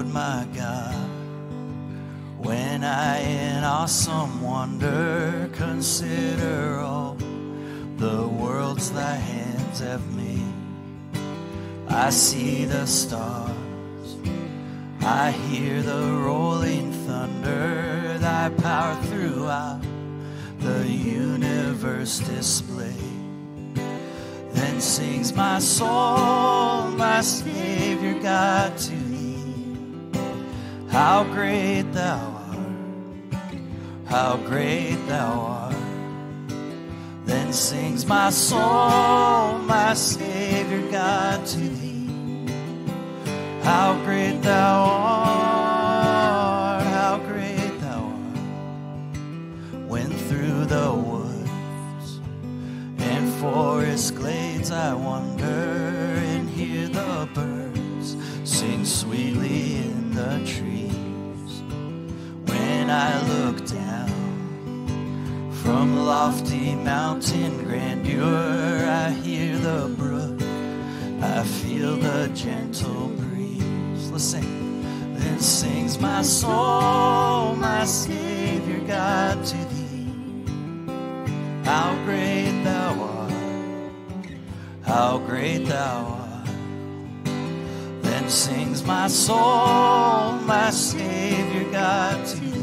my God, when I in awesome wonder consider all the worlds thy hands have made. I see the stars, I hear the rolling thunder, thy power throughout the universe displayed. Then sings my soul, my Savior God, to thee. How great thou art, how great thou art. Then sings my soul, my Savior God, to thee. How great thou art, how great thou art. When through the woods and forest glades I wander and hear the birds sing sweetly in the trees. When I look down from lofty mountain grandeur, I hear the brook, I feel the gentle breeze. Let's sing. Then sings my soul, my Savior God, to thee. How great thou art, how great thou art. Then sings my soul, my Savior God, to thee.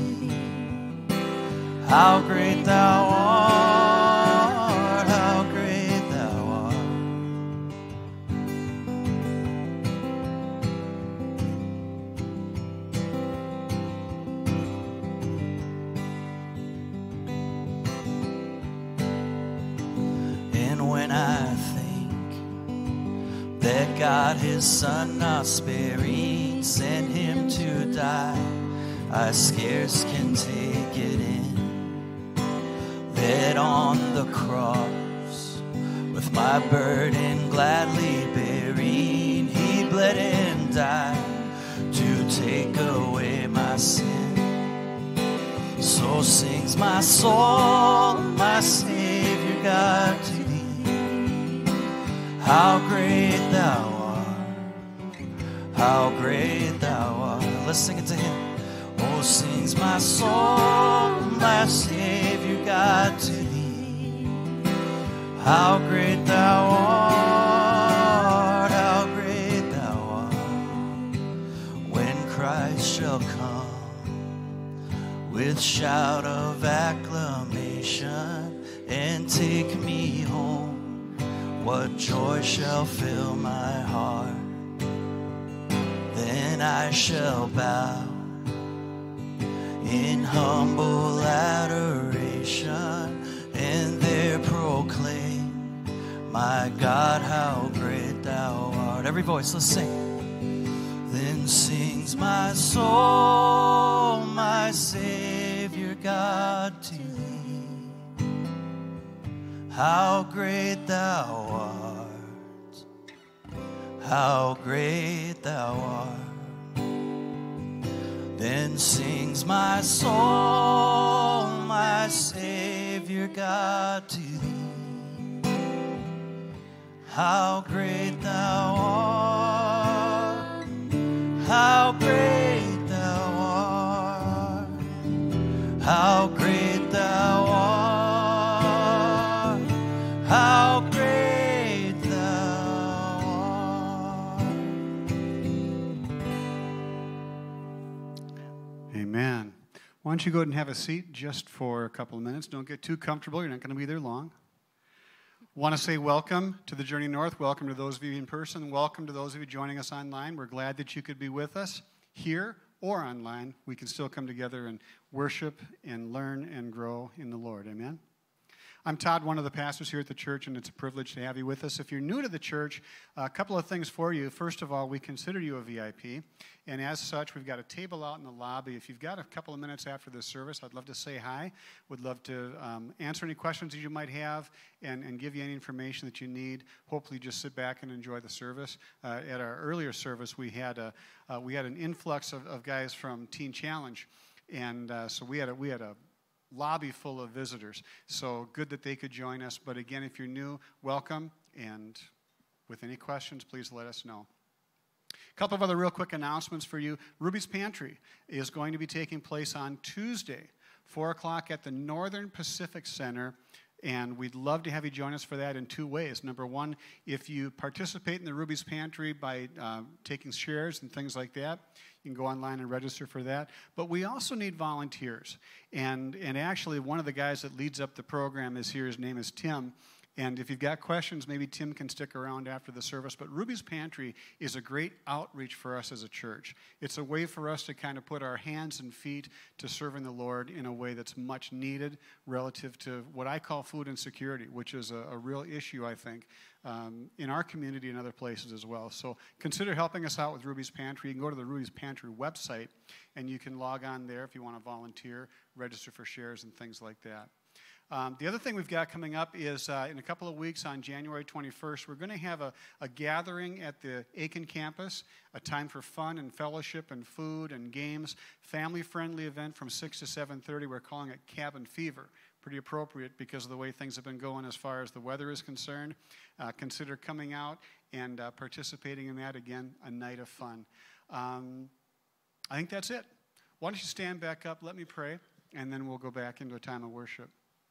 How great thou art, how great thou art. And when I think that God his Son not sparing sent him to die, I scarce can take it in. That on the cross, with my burden gladly bearing, he bled and died to take away my sin. So sings my soul, my Savior God, to thee. How great thou art, how great thou art. Let's sing it to him. Oh, sings my soul, my Savior God, to thee. How great thou art, how great thou art. When Christ shall come with shout of acclamation and take me home, what joy shall fill my heart. Then I shall bow in humble adoration, and there proclaim, my God, how great thou art. Every voice, let's sing. Then sings my soul, my Savior God, to thee. How great thou art, how great thou art. Then sings my soul, my Savior God, to thee. How great thou art, how great thou art, how great thou art, how great thou art. Amen. Why don't you go ahead and have a seat just for a couple of minutes. Don't get too comfortable. You're not going to be there long. Want to say welcome to the Journey North. Welcome to those of you in person. Welcome to those of you joining us online. We're glad that you could be with us here or online. We can still come together and worship and learn and grow in the Lord. Amen. I'm Todd, one of the pastors here at the church, and it's a privilege to have you with us. If you're new to the church, a couple of things for you. First of all, we consider you a VIP, and as such, we've got a table out in the lobby. If you've got a couple of minutes after this service, I'd love to say hi. Would love to answer any questions that you might have and give you any information that you need. Hopefully, just sit back and enjoy the service. At our earlier service, we had an influx of guys from Teen Challenge, and so we had a lobby full of visitors. So good that they could join us. But again, if you're new, welcome. And with any questions, please let us know. couple of other real quick announcements for you. Ruby's Pantry is going to be taking place on Tuesday, 4 o'clock at the Northern Pacific Center. And we'd love to have you join us for that in two ways. Number one, if you participate in the Ruby's Pantry by taking shares and things like that, you can go online and register for that. But we also need volunteers. And actually, one of the guys that leads up the program is here. His name is Tim. And if you've got questions, maybe Tim can stick around after the service. But Ruby's Pantry is a great outreach for us as a church. It's a way for us to kind of put our hands and feet to serving the Lord in a way that's much needed relative to what I call food insecurity, which is a real issue, I think, in our community and other places as well. So consider helping us out with Ruby's Pantry. You can go to the Ruby's Pantry website, and you can log on there if you want to volunteer, register for shares, and things like that. The other thing we've got coming up is in a couple of weeks on January 21st, we're going to have a gathering at the Aiken campus, a time for fun and fellowship and food and games, family-friendly event from 6 to 7:30. We're calling it Cabin Fever. Pretty appropriate because of the way things have been going as far as the weather is concerned. Consider coming out and participating in that. Again, a night of fun. I think that's it. Why don't you stand back up, let me pray, and then we'll go back into a time of worship.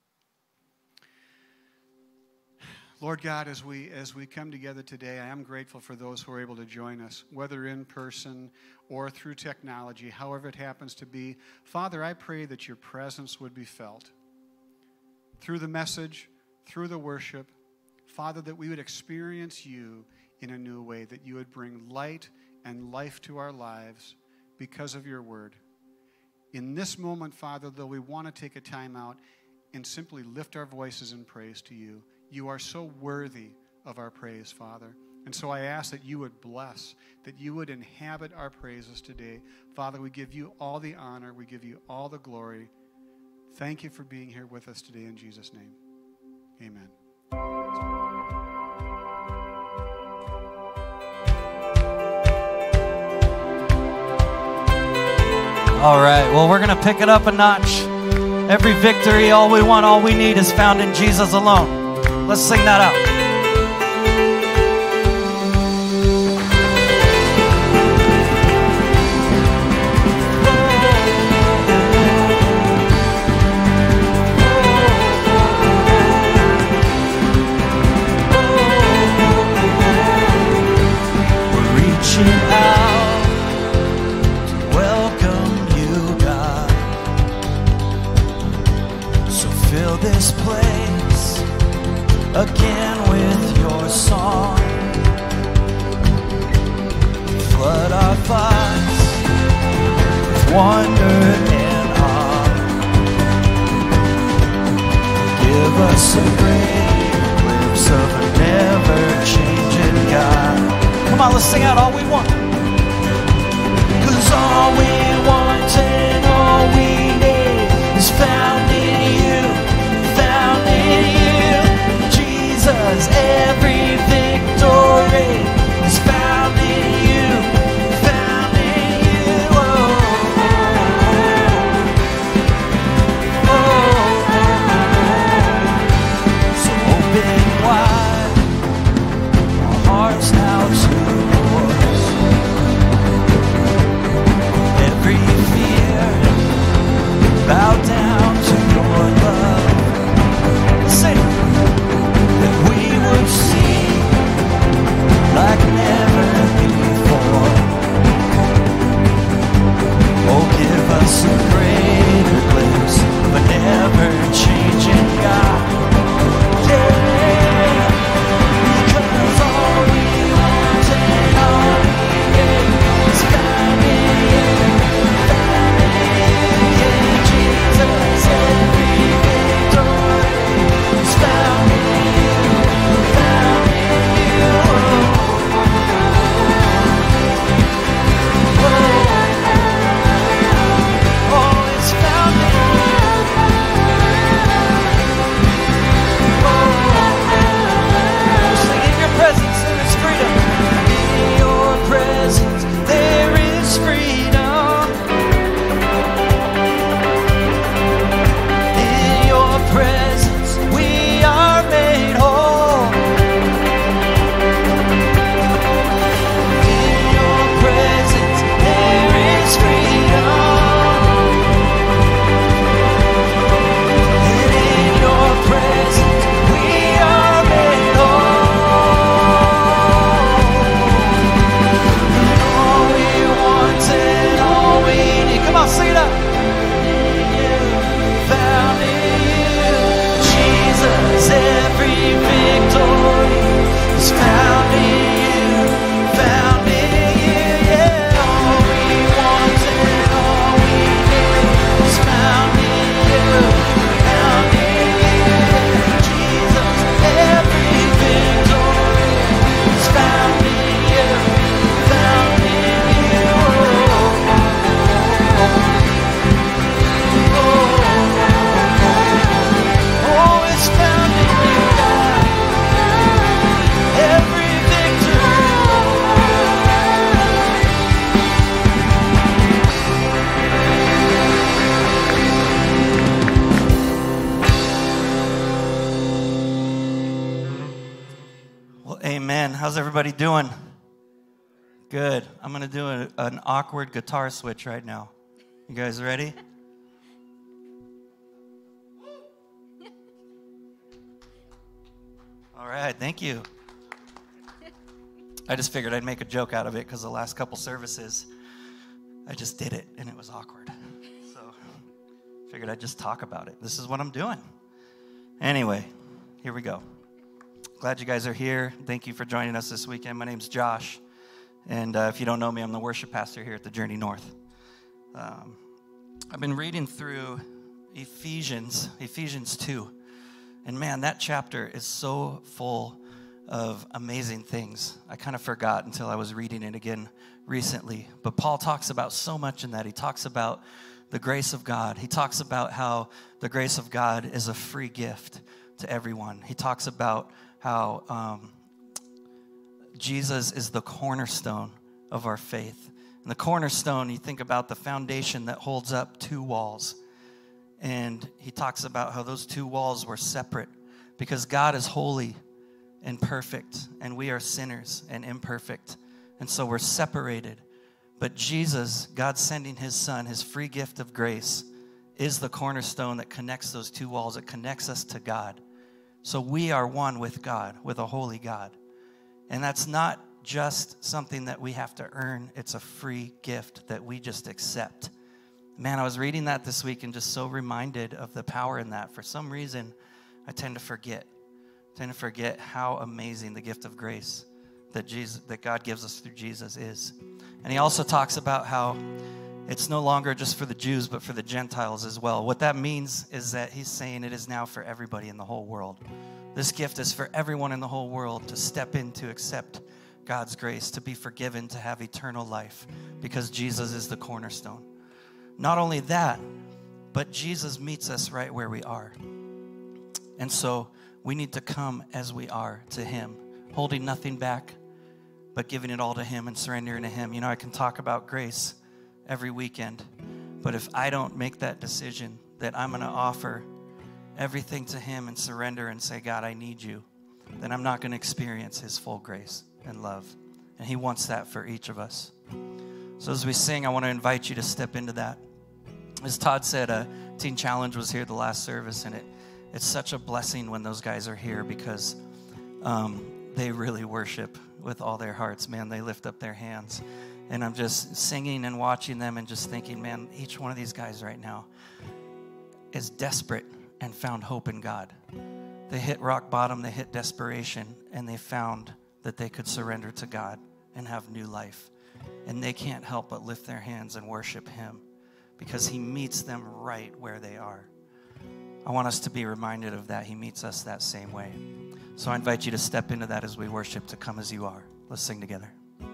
Lord God, as we come together today, I am grateful for those who are able to join us, whether in person or through technology, however it happens to be. Father, I pray that your presence would be felt through the message, through the worship. Father, that we would experience you in a new way, that you would bring light and life to our lives because of your word. In this moment, Father, though, we want to take a time out and simply lift our voices in praise to you. You are so worthy of our praise, Father. And so I ask that you would bless, that you would inhabit our praises today. Father, we give you all the honor. We give you all the glory. Thank you for being here with us today in Jesus' name. Amen. All right, well, we're going to pick it up a notch. Every victory, all we want, all we need is found in Jesus alone. Let's sing that out. We're reaching out to welcome you, God. So fill this place again with your song. Flood our thoughts with wonder and awe. Give us a great glimpse of a never-changing God. Come on, let's sing out all we want. 'Cause all we want and all we need is found in you, found in you. Jesus, every victory is found in you, found in you. Oh, oh, oh, oh. So open wide our hearts now to yours. everybody doing? Good. I'm going to do an awkward guitar switch right now. You guys ready? All right, thank you. I just figured I'd make a joke out of it because the last couple services, I just did it and it was awkward. So figured I'd just talk about it. This is what I'm doing. Anyway, here we go. Glad you guys are here. Thank you for joining us this weekend. My name's Josh. And if you don't know me, I'm the worship pastor here at the Journey North. I've been reading through Ephesians 2. And man, that chapter is so full of amazing things. I kind of forgot until I was reading it again recently. But Paul talks about so much in that. He talks about the grace of God. He talks about how the grace of God is a free gift to everyone. He talks about how Jesus is the cornerstone of our faith. And the cornerstone, you think about the foundation that holds up two walls. And he talks about how those two walls were separate because God is holy and perfect, and we are sinners and imperfect. And so we're separated. But Jesus, God sending his son, his free gift of grace, is the cornerstone that connects those two walls. It connects us to God. So we are one with God, with a holy God. And that's not just something that we have to earn. It's a free gift that we just accept. Man, I was reading that this week and just so reminded of the power in that. For some reason, I tend to forget how amazing the gift of grace that God gives us through Jesus is. And he also talks about how it's no longer just for the Jews, but for the Gentiles as well. What that means is that he's saying it is now for everybody in the whole world. This gift is for everyone in the whole world to step in, to accept God's grace, to be forgiven, to have eternal life, because Jesus is the cornerstone. Not only that, but Jesus meets us right where we are. And so we need to come as we are to him, holding nothing back, but giving it all to him and surrendering to him. You know, I can talk about grace every weekend, but if I don't make that decision that I'm going to offer everything to him and surrender and say, God, I need you, then I'm not going to experience his full grace and love. And he wants that for each of us. So as we sing, I want to invite you to step into that. As Todd said, Teen Challenge was here the last service, and it's such a blessing when those guys are here because they really worship with all their hearts. Man, they lift up their hands. And I'm just singing and watching them and just thinking, man, each one of these guys right now is desperate and found hope in God. They hit rock bottom, they hit desperation, and they found that they could surrender to God and have new life. And they can't help but lift their hands and worship him because he meets them right where they are. I want us to be reminded of that. He meets us that same way. So I invite you to step into that as we worship, to come as you are. Let's sing together.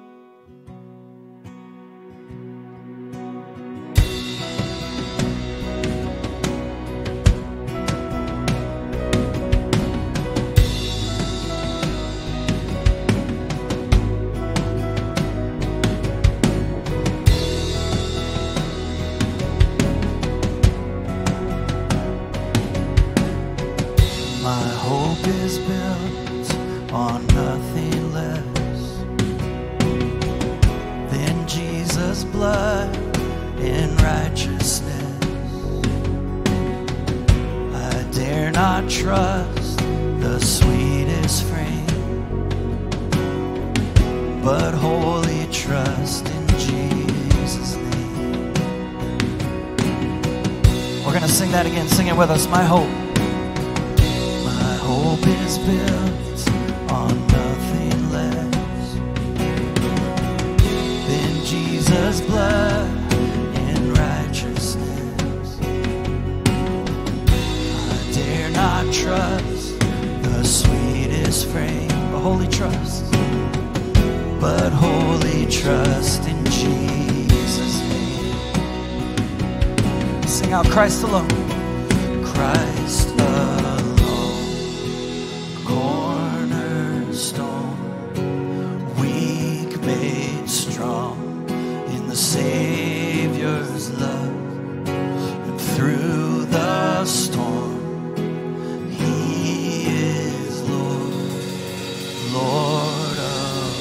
With us, my hope is built on nothing less than Jesus' blood and righteousness. I dare not trust the sweetest frame, but wholly trust in Jesus' name. Sing out Christ alone. Christ alone, cornerstone, weak made strong in the Savior's love. And through the storm, he is Lord, Lord of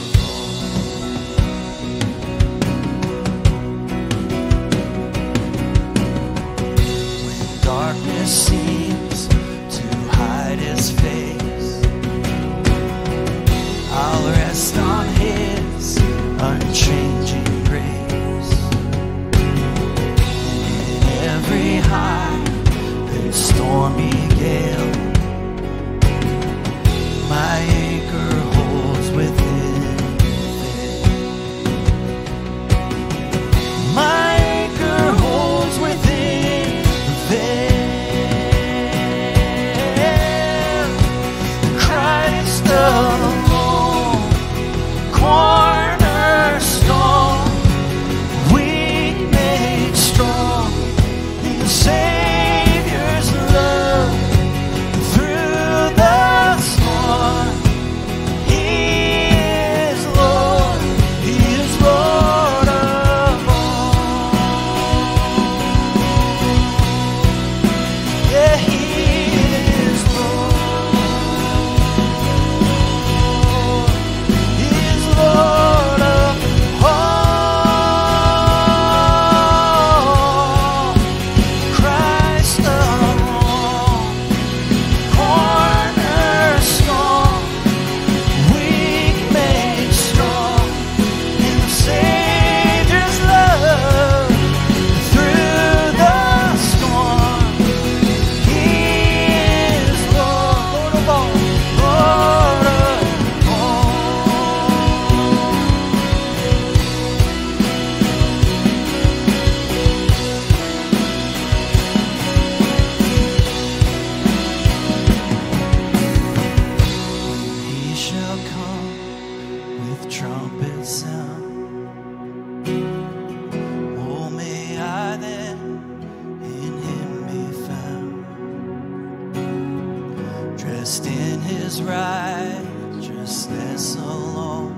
His righteousness alone,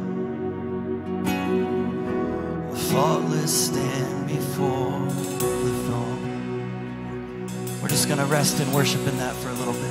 faultless stand before the throne. We're just going to rest and worship in that for a little bit.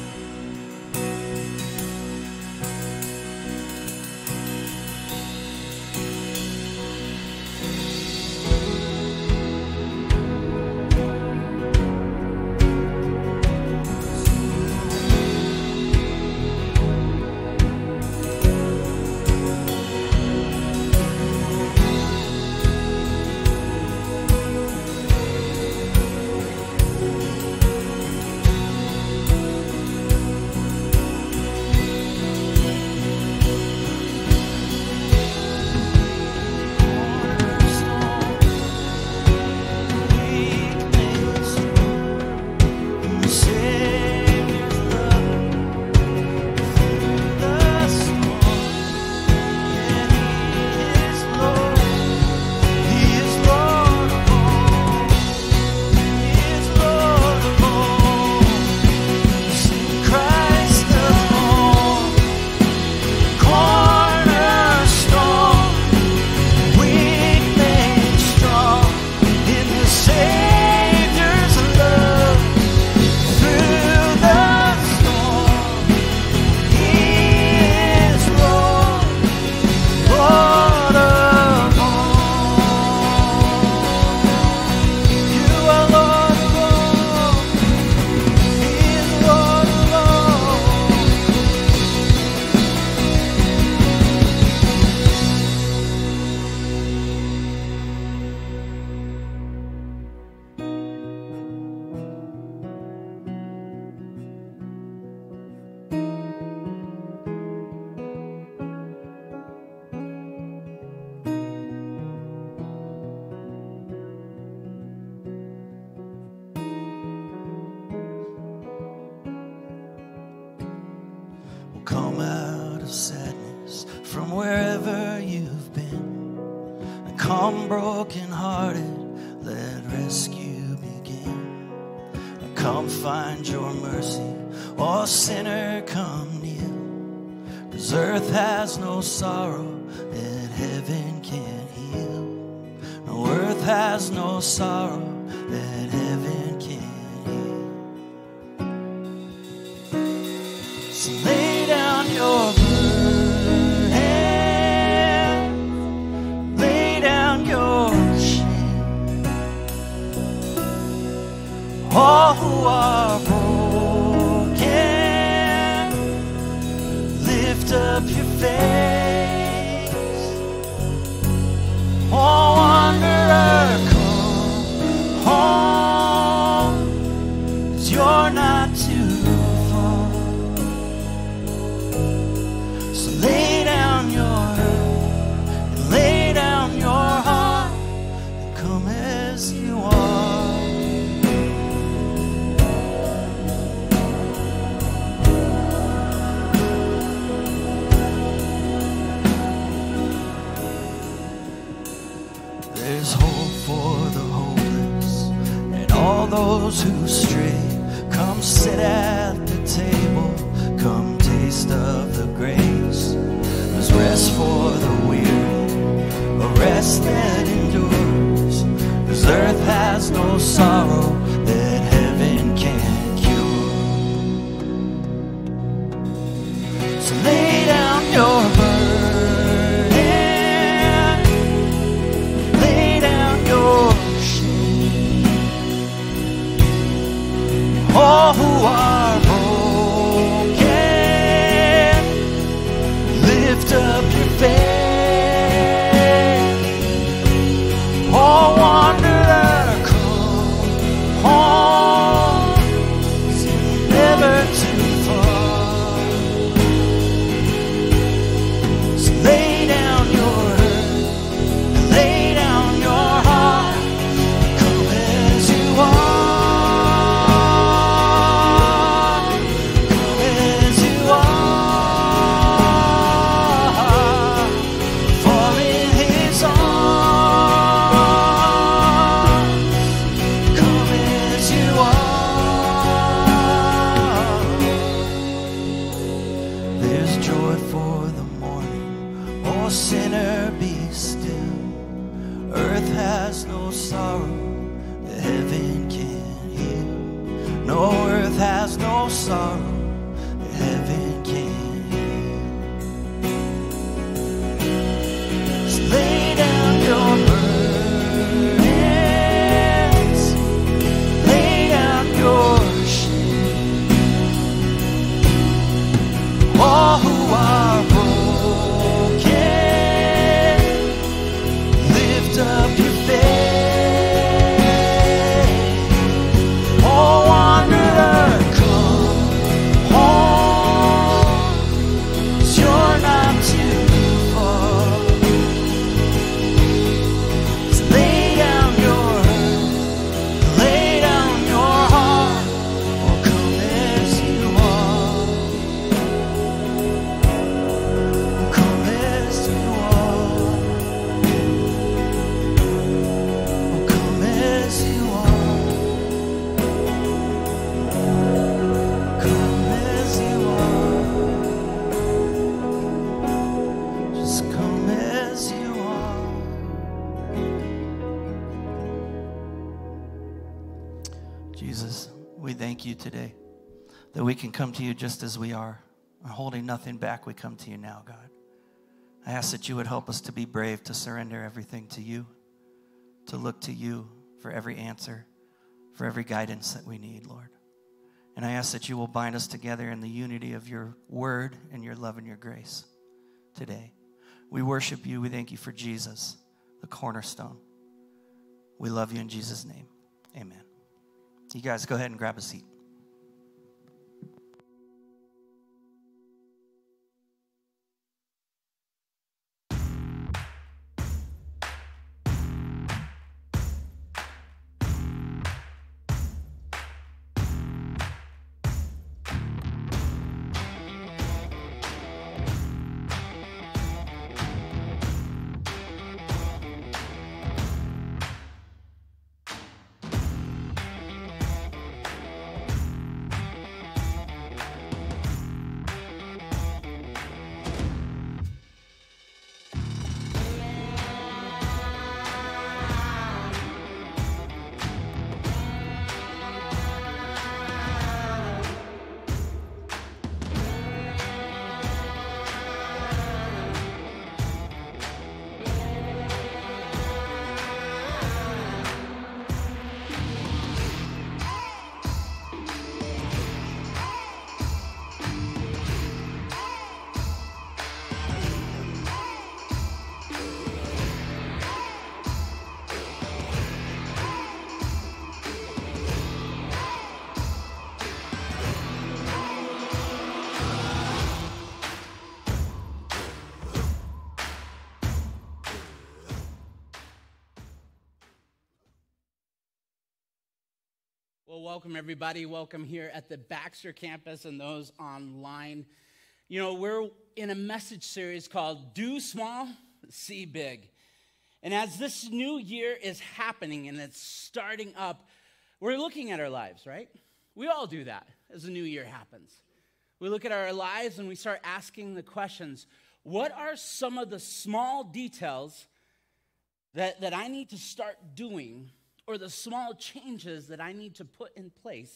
Come out of sadness from wherever you've been, and come broken-hearted, let rescue begin. And come find your mercy, oh sinner, come kneel, 'cause earth has no sorrow that heaven can't heal. No, earth has no sorrow that heaven can't heal. So lay down your burden, lay down your shame. All who are broken, lift up your face. Oh, wanderer, come home, 'cause you're not too far. So lay down your hurt and lay down your heart and come as you are. There's hope for the hopeless and all those who stray. Come sit at the table, come taste of the grace. There's rest for the weary, a rest that endures. 'Cause earth has no sorrow that heaven can't cure. So lay down your burden, lay down your shame. All who are broken, lift up your faith. Oh, wanderer, come earth has no sorrow that heaven can heal. No earth has no sorrow that heaven can heal. Just lay down your burdens, lay down your shame. All who are broken, lift up your faith. Oh, wanderer, come home, 'cause you're not too far. Just lay down your heart, or come as you are. Come as you are. Come as you are. Come as you are. Just come as you are. Jesus, we thank you today that we can come to you just as we are. Holding nothing back, we come to you now, God. I ask that you would help us to be brave, to surrender everything to you, to look to you for every answer, for every guidance that we need, Lord. And I ask that you will bind us together in the unity of your word and your love and your grace today. We worship you. We thank you for Jesus, the cornerstone. We love you in Jesus' name. Amen. You guys go ahead and grab a seat. Well, welcome everybody. Welcome here at the Baxter campus and those online. You know, we're in a message series called Do Small, See Big. And as this new year is happening and it's starting up, we're looking at our lives, right? We all do that as the new year happens. We look at our lives and we start asking the questions, what are some of the small details that I need to start doing, or the small changes that I need to put in place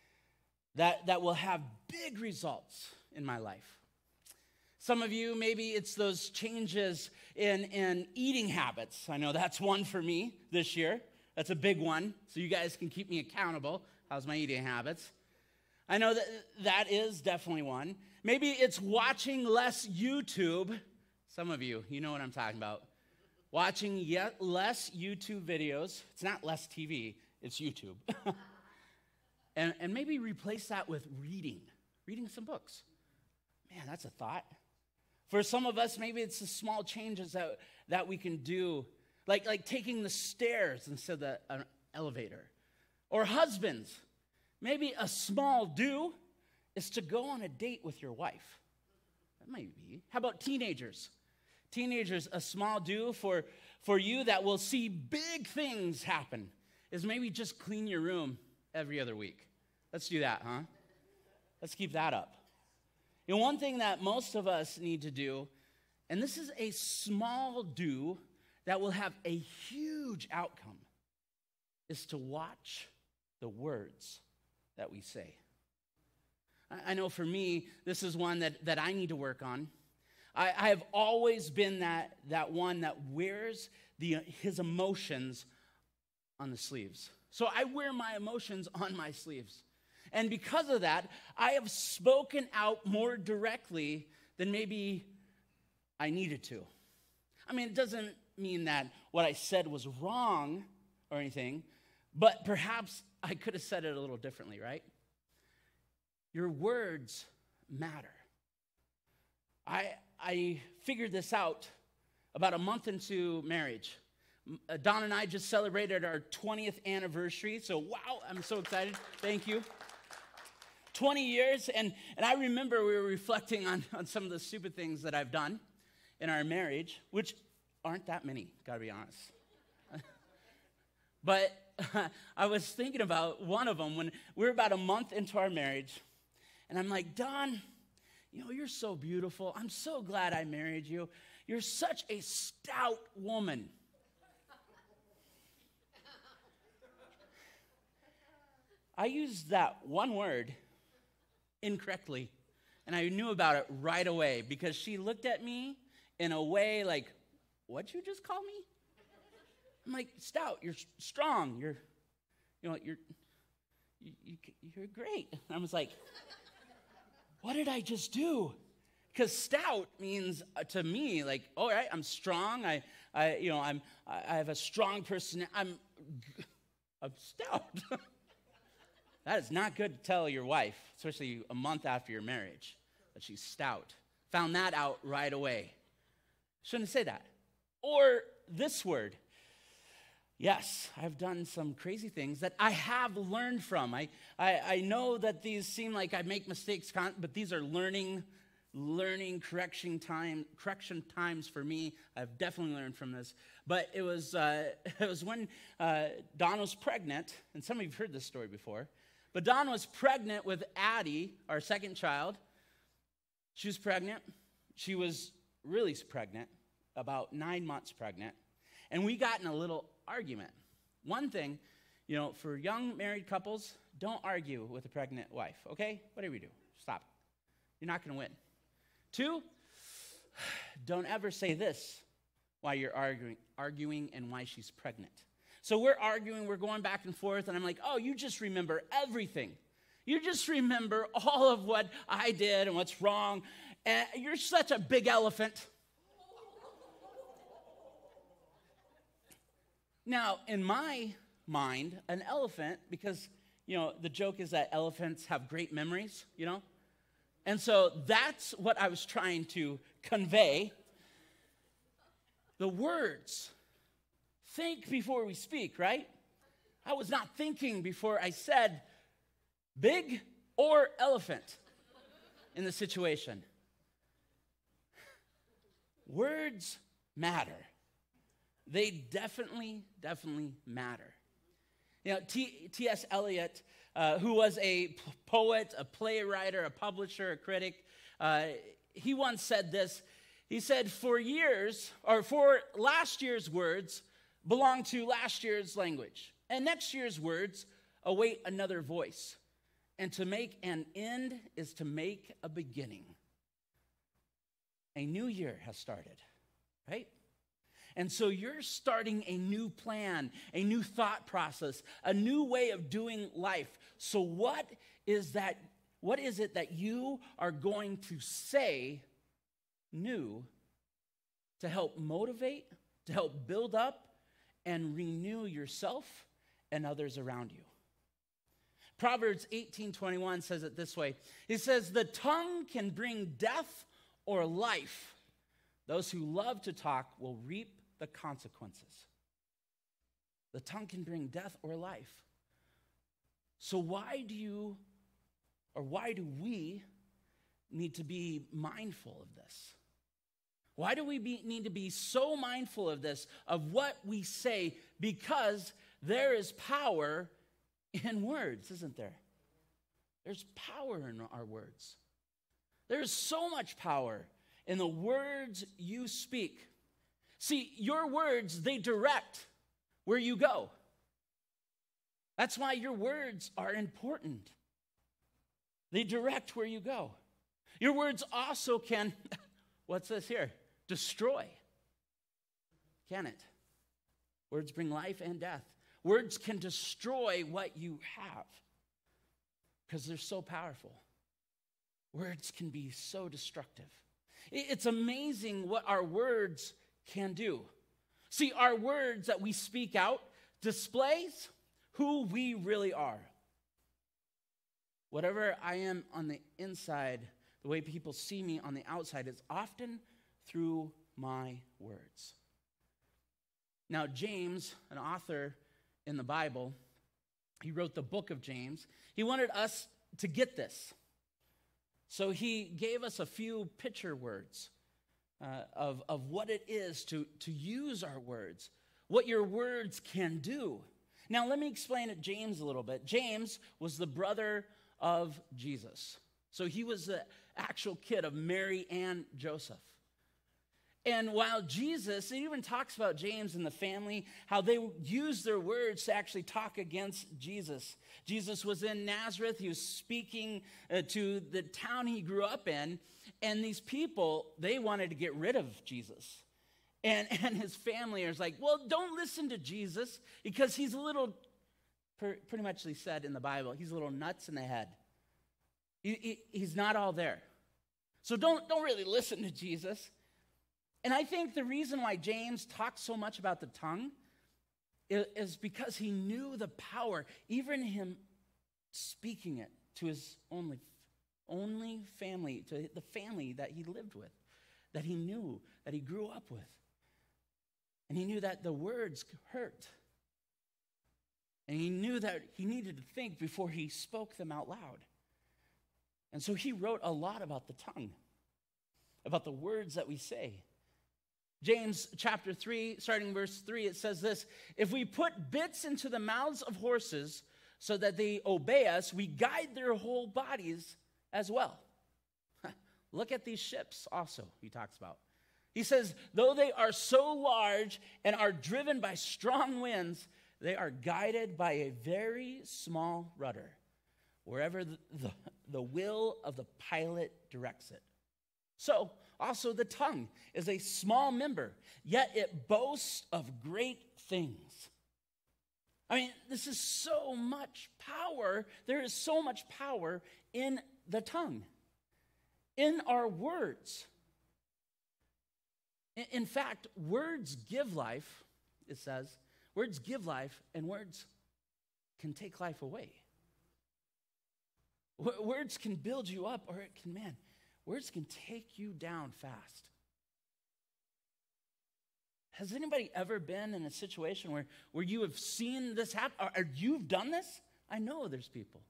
that will have big results in my life? Some of you, maybe it's those changes in eating habits. I know that's one for me this year. That's a big one, so you guys can keep me accountable. How's my eating habits? I know that is definitely one. Maybe it's watching less YouTube. Some of you know what I'm talking about. Watching yet less YouTube videos. It's not less TV, it's YouTube. and maybe replace that with reading some books. Man, that's a thought. For some of us, maybe it's the small changes that we can do, like taking the stairs instead of an elevator. Or husbands, maybe a small do is to go on a date with your wife. That might be. How about teenagers? Teenagers, a small do for you that will see big things happen is maybe just clean your room every other week. Let's do that, huh? Let's keep that up. You know, one thing that most of us need to do, and this is a small do that will have a huge outcome is to watch the words that we say. I know for me, this is one that I need to work on. I have always been that one that wears his emotions on the sleeves. So I wear my emotions on my sleeves. And because of that, I have spoken out more directly than maybe I needed to. I mean, it doesn't mean that what I said was wrong or anything, but perhaps I could have said it a little differently, right? Your words matter. I figured this out about a month into marriage. Don and I just celebrated our 20th anniversary, so wow, I'm so excited. Thank you. 20 years, and I remember we were reflecting on some of the stupid things that I've done in our marriage, which aren't that many, gotta be honest. But I was thinking about one of them when we were about a month into our marriage, and I'm like, Don, you know, you're so beautiful. I'm so glad I married you. You're such a stout woman. I used that one word incorrectly, and I knew about it right away because she looked at me in a way like, what'd you just call me? I'm like, stout, you're strong, you're great. And I was like, what did I just do? Because stout means to me like, all right, I'm strong. I have a strong personality. I'm stout. That is not good to tell your wife, especially a month after your marriage, that she's stout. Found that out right away. Shouldn't say that. Or this word. Yes, I've done some crazy things that I have learned from. I know that these seem like I make mistakes, but these are learning correction times for me. I've definitely learned from this. But it was when Dawn was pregnant, and some of you have heard this story before. But Dawn was pregnant with Addie, our second child. She was pregnant. She was really pregnant, about 9 months pregnant. And we got in a little argument. One thing, for young married couples, don't argue with a pregnant wife, okay? Whatever you do, stop. You're not going to win. 2, don't ever say this while you're arguing and why she's pregnant. So we're arguing, we're going back and forth, and I'm like, oh, you just remember everything. You just remember all of what I did and what's wrong, and you're such a big elephant. Now, in my mind, an elephant, because, the joke is that elephants have great memories, And so that's what I was trying to convey. The words. Think before we speak, right? I was not thinking before I said big or elephant in the situation. Words matter. They definitely matter. T.S. Eliot, who was a poet, a playwright, a publisher, a critic, he once said this. He said, for last year's words belong to last year's language, and next year's words await another voice. And to make an end is to make a beginning. A new year has started, right? And so you're starting a new plan, a new thought process, a new way of doing life. So what is it that you are going to say new to help motivate, to help build up, and renew yourself and others around you? Proverbs 18:21 says it this way. It says, the tongue can bring death or life. Those who love to talk will reap the consequences. The tongue can bring death or life. So why do we need to be mindful of this? Why do we need to be so mindful of this, of what we say? Because there is power in words, isn't there? There's power in our words. There's so much power in the words you speak. See, your words, they direct where you go. That's why your words are important. They direct where you go. Your words also can, what's this here? Destroy. Can it? Words bring life and death. Words can destroy what you have because they're so powerful. Words can be so destructive. It's amazing what our words can do. See, our words that we speak out displays who we really are. Whatever I am on the inside, the way people see me on the outside is often through my words. Now, James, an author in the Bible, he wrote the book of James. He wanted us to get this. So he gave us a few picture words of what it is to use our words, what your words can do. Now, let me explain it, James, a little bit. James was the brother of Jesus. So he was the actual kid of Mary and Joseph. And while Jesus, it even talks about James and the family, how they used their words to actually talk against Jesus. Jesus was in Nazareth. He was speaking to the town he grew up in. And these people, they wanted to get rid of Jesus. And his family is like, well, don't listen to Jesus because he's a little, pretty much they said in the Bible, he's a little nuts in the head. He's not all there. So don't really listen to Jesus. And I think the reason why James talks so much about the tongue is because he knew the power, even him speaking it to his only family, to the family that he lived with, that he knew, that he grew up with. And he knew that the words hurt. And he knew that he needed to think before he spoke them out loud. And so he wrote a lot about the tongue, about the words that we say. James chapter 3, starting verse 3, it says this: if we put bits into the mouths of horses so that they obey us, we guide their whole bodies as well. Look at these ships also, he talks about. He says, though they are so large and are driven by strong winds, they are guided by a very small rudder, wherever the will of the pilot directs it. So, also the tongue is a small member, yet it boasts of great things. I mean, this is so much power. There is so much power in the tongue, in our words. In fact, words give life, it says. Words give life, and words can take life away. Words can build you up, or it can, words can take you down fast. Has anybody ever been in a situation where you have seen this happen, or you've done this? I know there's people.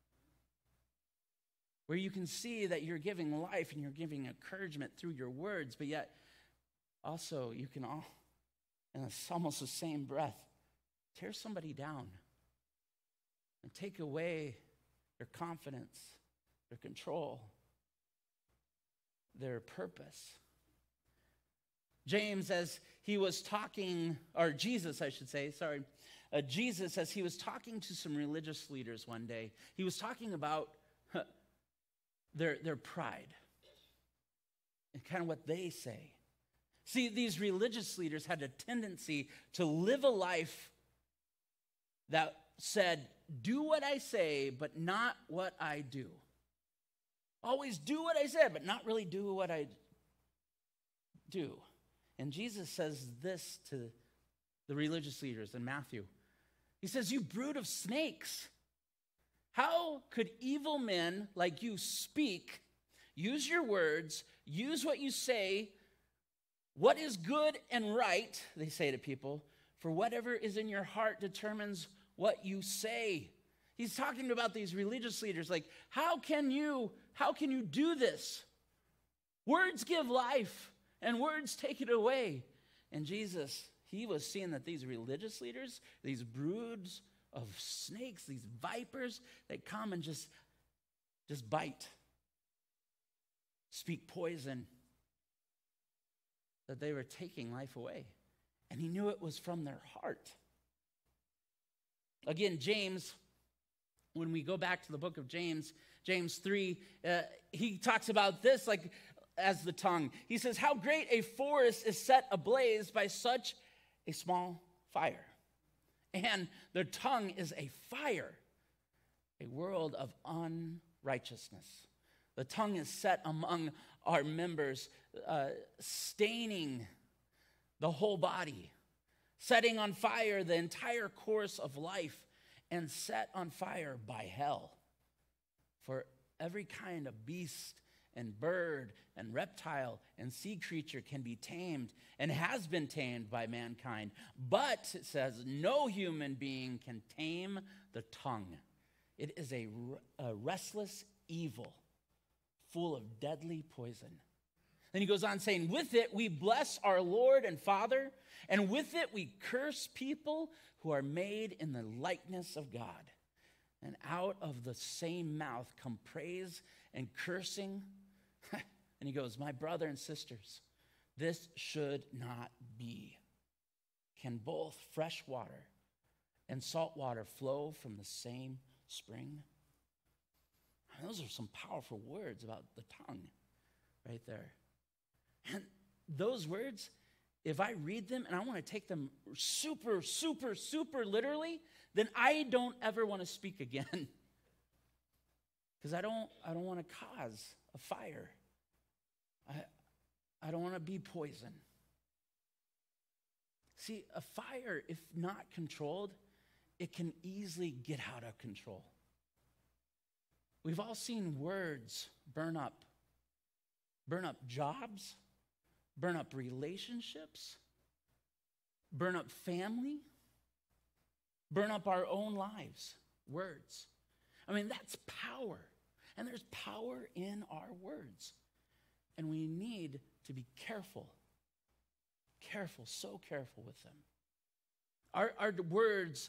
Where you can see that you're giving life and you're giving encouragement through your words, but yet also you can in almost the same breath, tear somebody down and take away their confidence, their control, their purpose. James, as he was talking, or Jesus, I should say, Jesus, as he was talking to some religious leaders one day, he was talking about their pride and kind of what they say. See, these religious leaders had a tendency to live a life that said, do what I say, but not what I do. Always do what I said, but not really do what I do. And Jesus says this to the religious leaders in Matthew. He says, you brood of snakes. How could evil men like you speak, use your words, use what you say, what is good and right, they say to people, for whatever is in your heart determines what you say. He's talking about these religious leaders, like, how can you do this? Words give life, and words take it away. And Jesus, he was seeing that these religious leaders, these broods of snakes, these vipers that come and just bite, speak poison. that they were taking life away. And he knew it was from their heart. Again, James, when we go back to the book of James 3, he talks about this like as the tongue. He says, how great a forest is set ablaze by such a small fire. And their tongue is a fire, a world of unrighteousness. The tongue is set among our members, staining the whole body, setting on fire the entire course of life, and set on fire by hell. For every kind of beast and bird and reptile and sea creature can be tamed and has been tamed by mankind. But, it says, no human being can tame the tongue. It is a restless evil, full of deadly poison. Then he goes on saying, with it we bless our Lord and Father, and with it we curse people who are made in the likeness of God. And out of the same mouth come praise and cursing. And he goes, my brother and sisters, this should not be. Can both fresh water and salt water flow from the same spring? Those are some powerful words about the tongue right there. And those words, if I read them and I want to take them super, super, super literally, then I don't ever want to speak again. Because I don't want to cause a fire. I don't want to be poison. See, a fire, if not controlled, it can easily get out of control. We've all seen words burn up jobs, burn up relationships, burn up family, burn up our own lives. Words. I mean, that's power. And there's power in our words. And we need to be careful, so careful with them. Our words,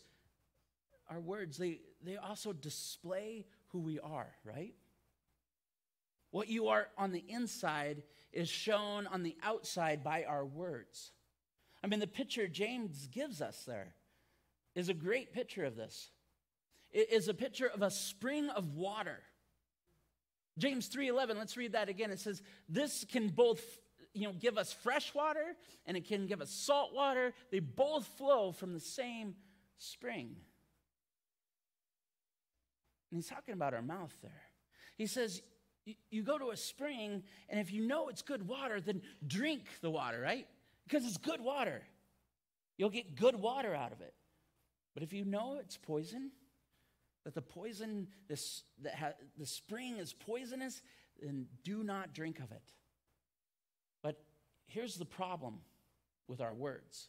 they also display who we are, right? What you are on the inside is shown on the outside by our words. I mean, the picture James gives us there is a great picture of this. It is a picture of a spring of water. James 3:11, let's read that again. It says, this can both give us fresh water and it can give us salt water. They both flow from the same spring. And he's talking about our mouth there. He says, you go to a spring, and if you know it's good water, then drink the water, right? Because it's good water. You'll get good water out of it. But if you know it's poison, that the poison, the spring is poisonous, then do not drink of it. But here's the problem with our words.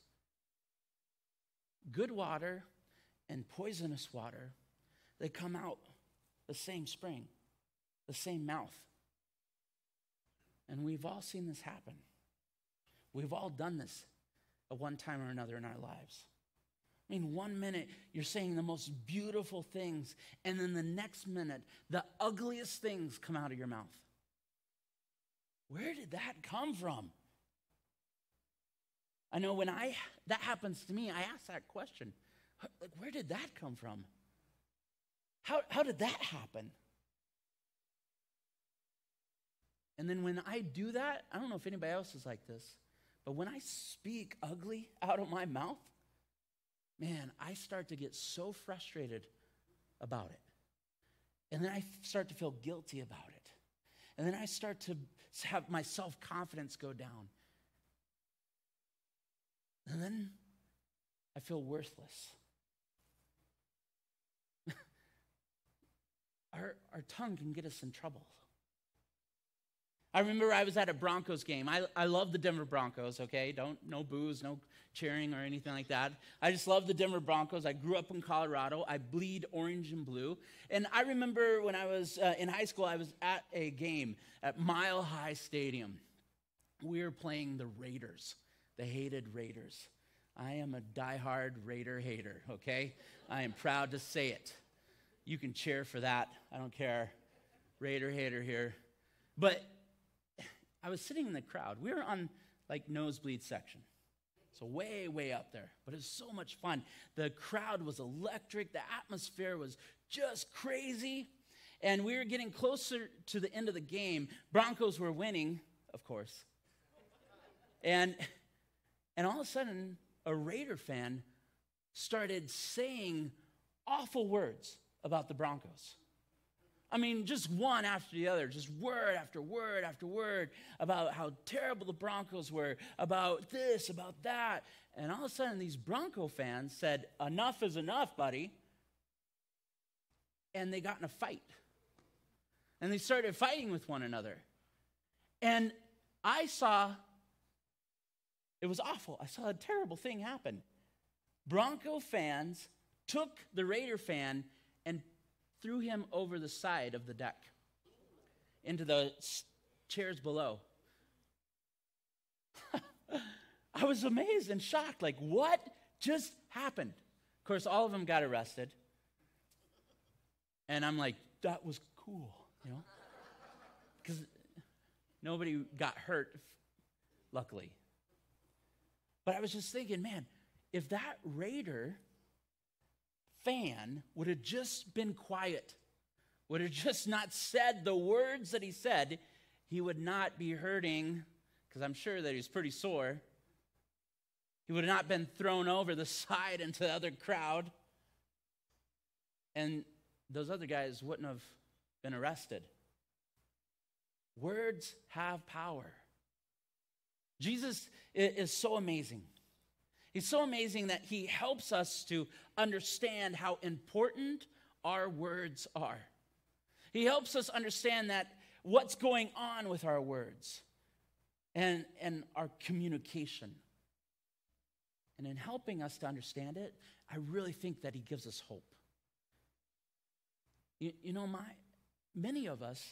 Good water and poisonous water, they come out the same spring, the same mouth. And we've all seen this happen. We've all done this at one time or another in our lives. I mean, 1 minute you're saying the most beautiful things, and then the next minute, the ugliest things come out of your mouth. Where did that come from? I know when that happens to me, I ask that question. Like, where did that come from? How did that happen? And then when I do that, I don't know if anybody else is like this, but when I speak ugly out of my mouth, man, I start to get so frustrated about it. And then I start to feel guilty about it. And then I start to have my self-confidence go down. And then I feel worthless. Our tongue can get us in trouble. I remember I was at a Broncos game. I love the Denver Broncos, okay? No booze, no cheering or anything like that. I just love the Denver Broncos. I grew up in Colorado. I bleed orange and blue. And I remember when I was in high school, I was at a game at Mile High Stadium. We were playing the Raiders, the hated Raiders. I am a diehard Raider hater, okay? I am proud to say it. You can cheer for that. I don't care. Raider hater here. But I was sitting in the crowd. We were on like nosebleed section. So way, way up there. But it was so much fun. The crowd was electric. The atmosphere was just crazy. And we were getting closer to the end of the game. Broncos were winning, of course. And all of a sudden, a Raider fan started saying awful words about the Broncos. I mean, just one after the other, just word after word after word about how terrible the Broncos were, about this, about that. And all of a sudden, these Bronco fans said, enough is enough, buddy. And they got in a fight. And they started fighting with one another. And I saw, it was awful. I saw a terrible thing happen. Bronco fans took the Raider fan and threw him over the side of the deck into the chairs below. I was amazed and shocked. Like, what just happened? Of course, all of them got arrested. And I'm like, that was cool, you know? Because nobody got hurt, luckily. But I was just thinking, man, if that Raider fan would have just been quiet, would have just not said the words that he said, he would not be hurting, because I'm sure that he's pretty sore. He would have not been thrown over the side into the other crowd. And those other guys wouldn't have been arrested. Words have power. Jesus is so amazing. He's so amazing that he helps us to understand how important our words are. He helps us understand that what's going on with our words and our communication. And in helping us to understand it, I really think that he gives us hope. You know, many of us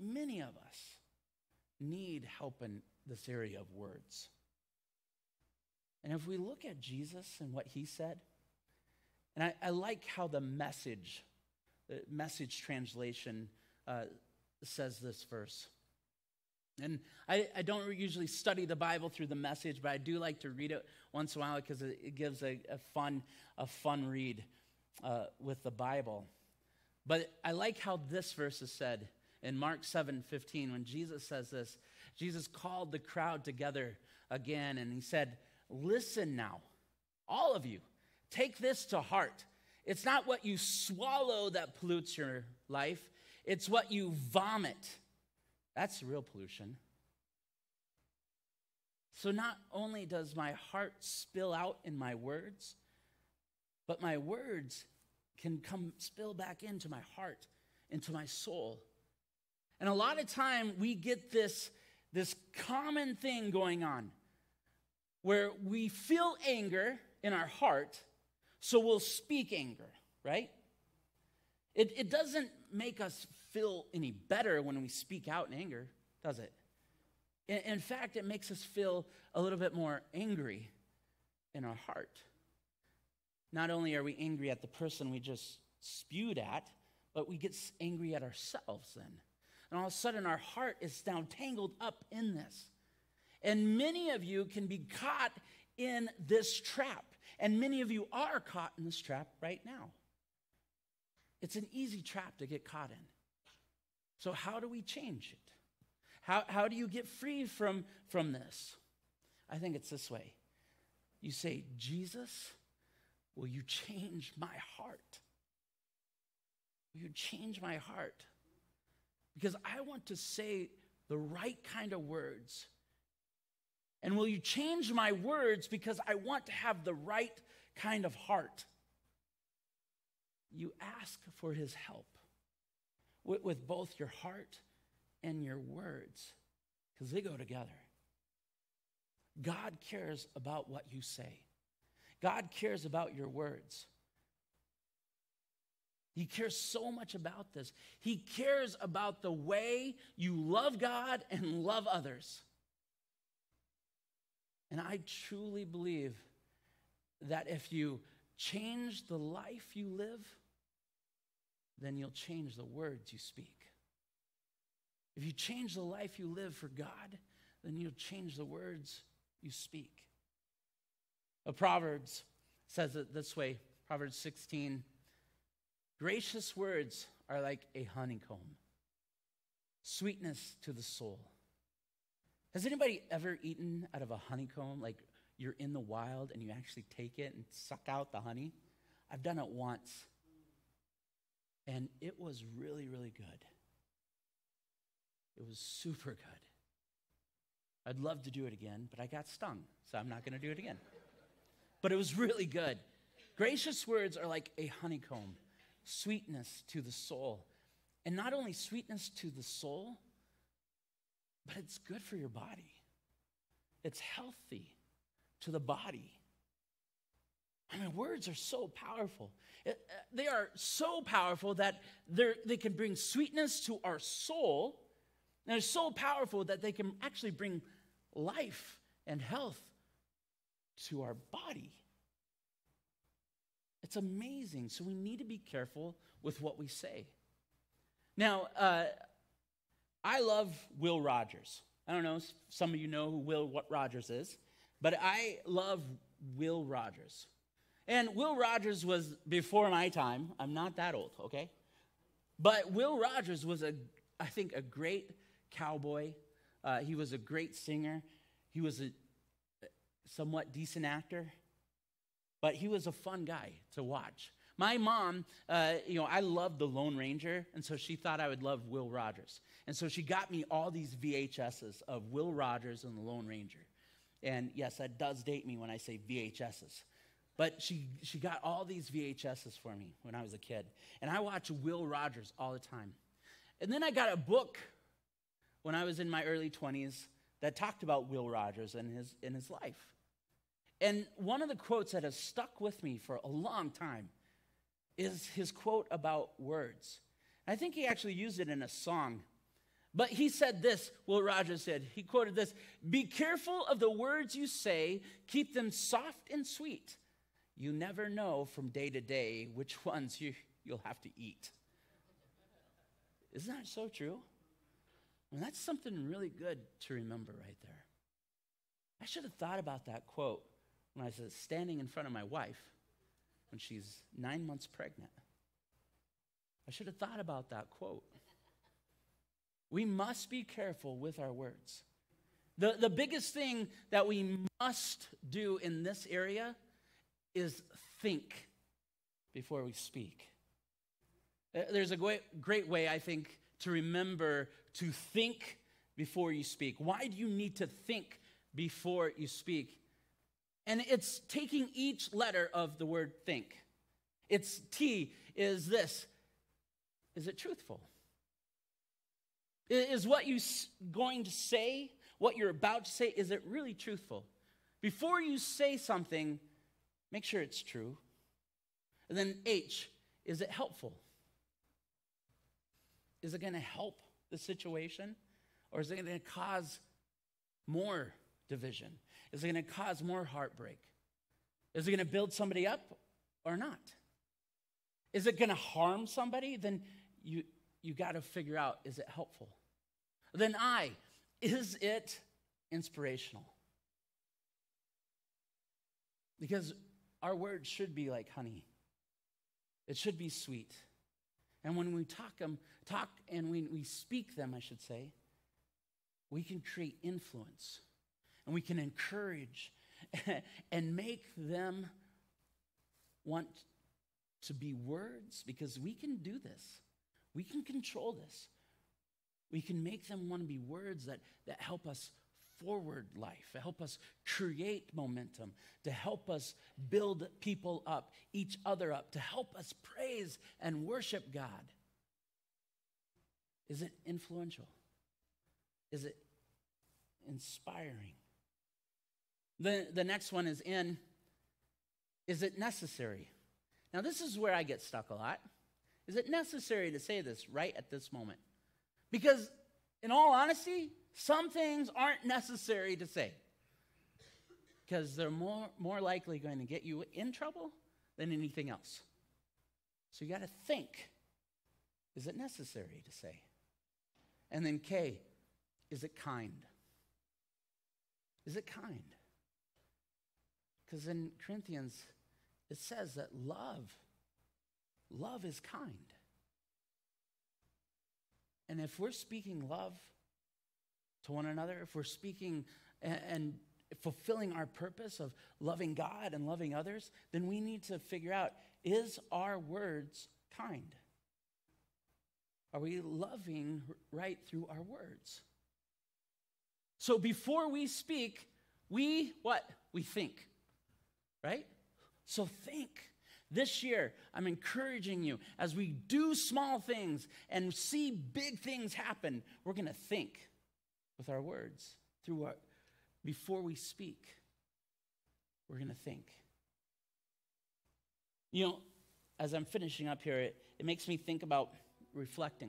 need help in this area of words. And if we look at Jesus and what he said, and I like how the message translation says this verse. And I don't usually study the Bible through the Message, but I do like to read it once in a while because it gives a fun read with the Bible. But I like how this verse is said in Mark 7:15 when Jesus says this. Jesus called the crowd together again and he said, listen now, all of you, take this to heart. It's not what you swallow that pollutes your life. It's what you vomit. That's real pollution. So not only does my heart spill out in my words, but my words can spill back into my heart, into my soul. And a lot of time we get this common thing going on where we feel anger in our heart, so we'll speak anger, right? It doesn't make us feel any better when we speak out in anger, does it? In fact, it makes us feel a little bit more angry in our heart. Not only are we angry at the person we just spewed at, but we get angry at ourselves then. And all of a sudden, our heart is now tangled up in this. And many of you can be caught in this trap. And many of you are caught in this trap right now. It's an easy trap to get caught in. So how do we change it? How do you get free from this? I think it's this way. You say, Jesus, will you change my heart? Will you change my heart? Because I want to say the right kind of words. And will you change my words because I want to have the right kind of heart? You ask for his help with both your heart and your words because they go together. God cares about what you say. God cares about your words. He cares so much about this. He cares about the way you love God and love others. And I truly believe that if you change the life you live, then you'll change the words you speak. If you change the life you live for God, then you'll change the words you speak. Proverbs says it this way, Proverbs 16, gracious words are like a honeycomb, sweetness to the soul. Has anybody ever eaten out of a honeycomb? Like you're in the wild and you actually take it and suck out the honey? I've done it once. And it was really, really good. It was super good. I'd love to do it again, but I got stung, so I'm not going to do it again. But it was really good. Gracious words are like a honeycomb, sweetness to the soul. And not only sweetness to the soul, but it's good for your body. It's healthy to the body. I mean, words are so powerful. They are so powerful that they can bring sweetness to our soul. And they're so powerful that they can actually bring life and health to our body. It's amazing. So we need to be careful with what we say. Now, I love Will Rogers. I don't know, some of you know who Will Rogers is, but I love Will Rogers. And Will Rogers was before my time. I'm not that old, okay? But Will Rogers was, I think, a great cowboy. He was a great singer. He was a somewhat decent actor. But he was a fun guy to watch. My mom, I loved The Lone Ranger, and so she thought I would love Will Rogers. And so she got me all these VHSs of Will Rogers and The Lone Ranger. And yes, that does date me when I say VHSs. But she got all these VHSs for me when I was a kid. And I watched Will Rogers all the time. And then I got a book when I was in my early 20s that talked about Will Rogers and his life. And one of the quotes that has stuck with me for a long time is his quote about words. I think he actually used it in a song. But he said this, Will Rogers said, he quoted this, "Be careful of the words you say, keep them soft and sweet. You never know from day to day which ones you'll have to eat." Isn't that so true? I mean, that's something really good to remember right there. I should have thought about that quote when I was standing in front of my wife when she's 9 months pregnant. I should have thought about that quote. We must be careful with our words. The biggest thing that we must do in this area is think before we speak. There's a great way, I think, to remember to think before you speak. Why do you need to think before you speak? And it's taking each letter of the word think. Its T is this. Is it truthful? Is what you're going to say, what you're about to say, is it really truthful? Before you say something, make sure it's true. And then H, is it helpful? Is it going to help the situation? Or is it going to cause more division? Is it going to cause more heartbreak? Is it going to build somebody up or not? Is it going to harm somebody? Then you got to figure out, is it helpful? Then I, is it inspirational? Because our words should be like honey. It should be sweet. And when we talk and when we speak them, I should say, we can create influence. And we can encourage and make them want to be words, because we can do this. We can control this. We can make them want to be words that help us forward life, to help us create momentum, to help us build people up, each other up, to help us praise and worship God. Is it influential? Is it inspiring? The next one is in. Is it necessary? Now, this is where I get stuck a lot. Is it necessary to say this right at this moment? Because, in all honesty, some things aren't necessary to say. Because they're more likely going to get you in trouble than anything else. So you got to think, is it necessary to say? And then K, is it kind? Is it kind? Because in Corinthians, it says that love is kind. And if we're speaking love to one another, if we're speaking and fulfilling our purpose of loving God and loving others, then we need to figure out, is our words kind? Are we loving right through our words? So before we speak, we think, right? So think. This year, I'm encouraging you, as we do small things and see big things happen, we're going to think with our words before we speak. We're going to think. You know, as I'm finishing up here, it makes me think about reflecting.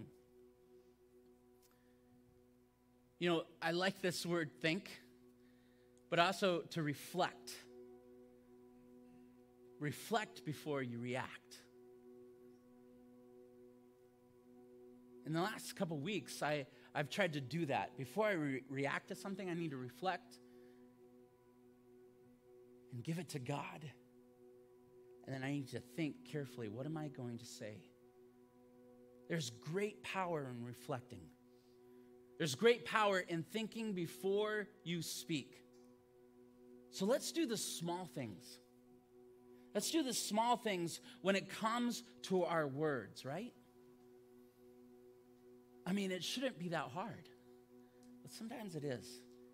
You know, I like this word think, but also to reflect. Reflect before you react. In the last couple weeks, I've tried to do that. Before I react to something, I need to reflect and give it to God. And then I need to think carefully, what am I going to say? There's great power in reflecting. There's great power in thinking before you speak. So let's do the small things. Let's do the small things when it comes to our words, right? I mean, it shouldn't be that hard, but sometimes it is.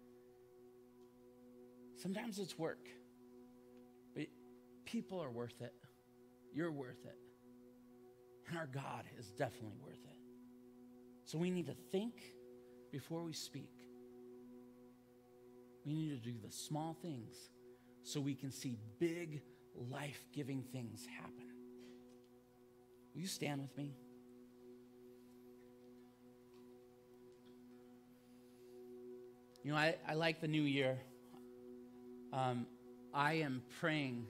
Sometimes it's work, but people are worth it. You're worth it. And our God is definitely worth it. So we need to think before we speak. We need to do the small things so we can see big, life-giving things happen. Will you stand with me? You know, I like the new year. I am praying,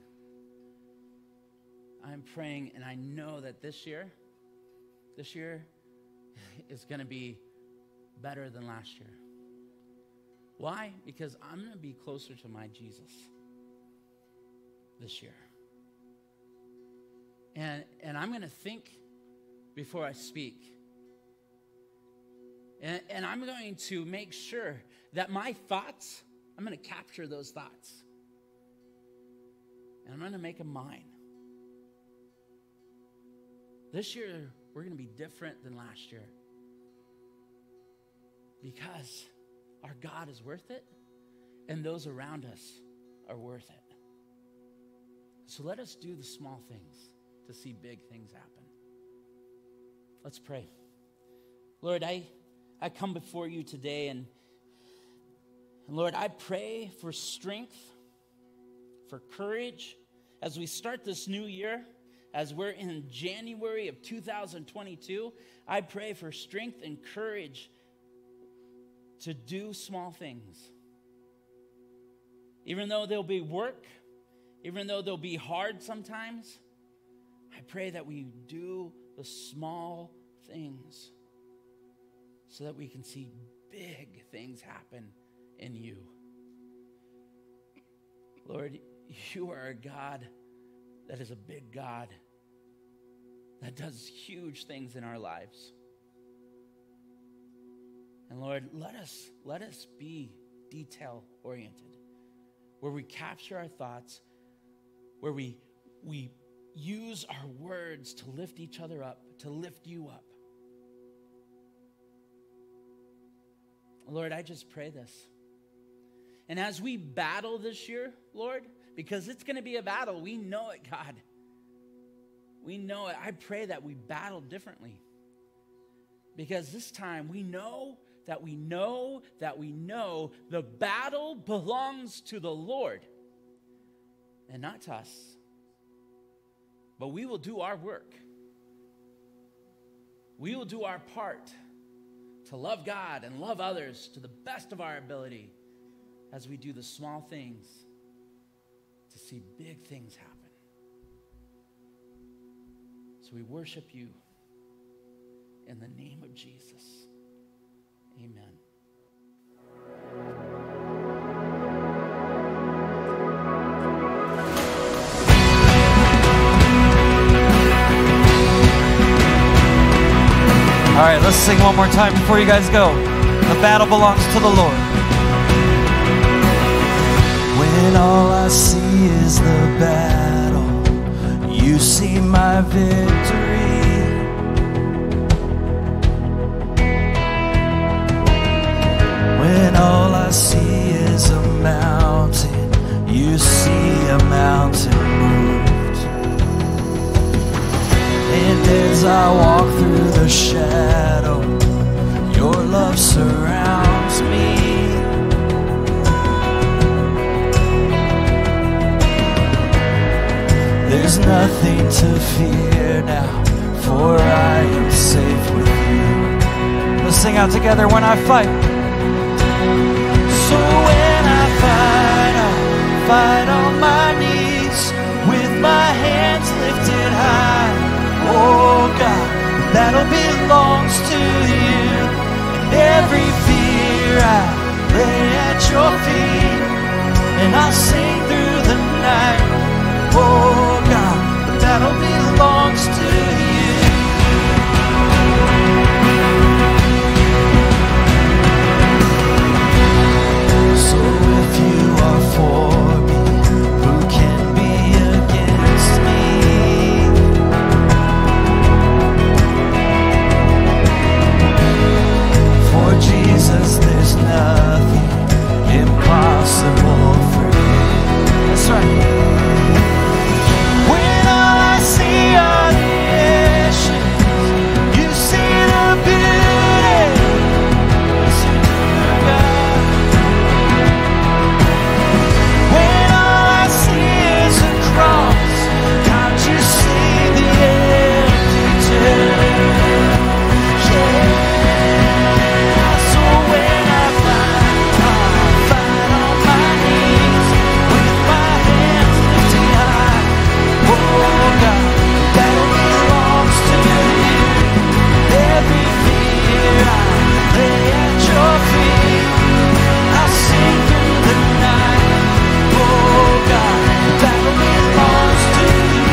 and I know that this year is going to be better than last year. Why? Because I'm going to be closer to my Jesus this year. And I'm going to think before I speak. And I'm going to make sure that my thoughts, I'm going to capture those thoughts. And I'm going to make them mine. This year, we're going to be different than last year. Because our God is worth it, and those around us are worth it. So let us do the small things to see big things happen. Let's pray. Lord, I come before you today, and Lord, I pray for strength, for courage, as we start this new year, as we're in January of 2022. I pray for strength and courage to do small things. Even though there'll be work, even though they'll be hard sometimes, I pray that we do the small things so that we can see big things happen in you. Lord, you are a God that is a big God that does huge things in our lives. And Lord, let us be detail-oriented, where we capture our thoughts, where we use our words to lift each other up, to lift you up. Lord, I just pray this. And as we battle this year, Lord, because it's going to be a battle, we know it, God. We know it. I pray that we battle differently. Because this time we know that the battle belongs to the Lord and not to us. But we will do our work. We will do our part to love God and love others to the best of our ability as we do the small things to see big things happen. So we worship you in the name of Jesus. Amen. right, let's sing one more time before you guys go. The battle belongs to the Lord. When all I see is the battle, you see my victory. When all I see is a mountain, you see a mountain moved. And as I walk through the shadow, your love surrounds me. There's nothing to fear now, for I am safe with you. Let's sing out together, when I fight. So when I fight, I'll fight on my knees with my hands lifted high. Oh God, the battle belongs to you. And every fear I lay at your feet, and I'll sing through the night. Oh God, the battle belongs to you. So if you are for me, who can be against me? For Jesus, there's nothing impossible for you. That's right. When all I see are the ashes, you see the beauty. Listen to God. When all I see is a cross, can't you see the empty tomb? Yeah. So when I fight, I'll fight on my knees with my hands lifted high. Oh God, the battle belongs to you. Every fear I lay at your feet, I'll sing through the night. Oh God, the battle belongs to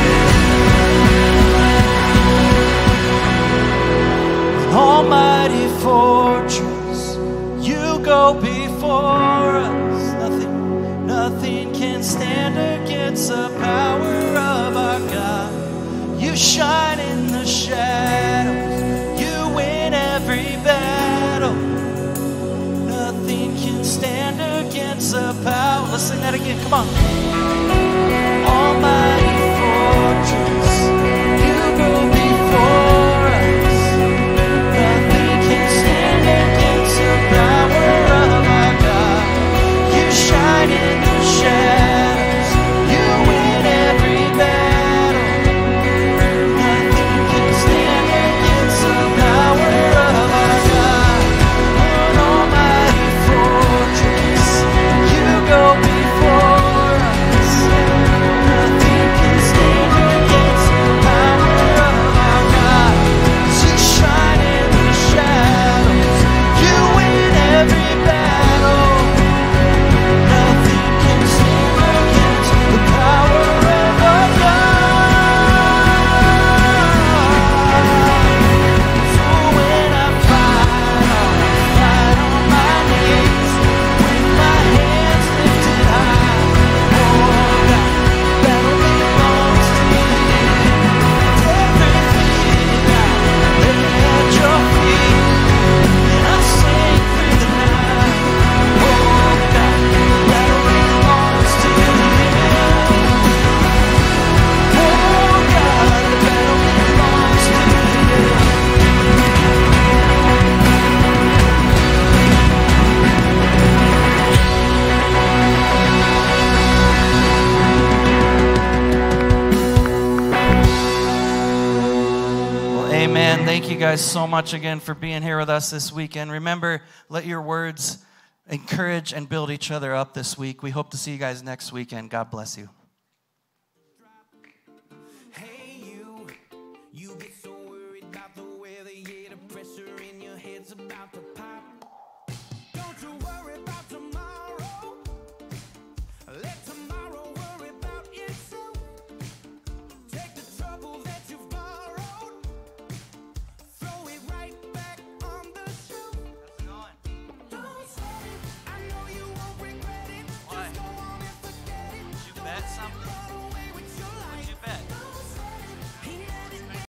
you. An almighty fortress, you go before us. Nothing can stand against the power of our God. You shine in the shadows, you win every battle. Nothing can stand against the power. Let's sing that again, come on. Almighty fortress, you go before us. Nothing can stand against the power of our God. You shine in the shadows, you win every battle. Nothing can stand against the power of our God. An almighty fortress, you go before us. Nothing can stand against the power of our God. You shine in the shadows, you win every battle. Nothing can stand against the power of our God. So when I fight, I'll fight on my knees with my hands lifted high. Oh God, the battle belongs to you. Everything I lay at your feet, and I sing through the night. Oh God, the battle belongs to you. Oh God, the battle belongs to you. Well, amen. Thank you guys so much again for being here with us this weekend. Remember, let your words encourage and build each other up this week. We hope to see you guys next weekend. God bless you.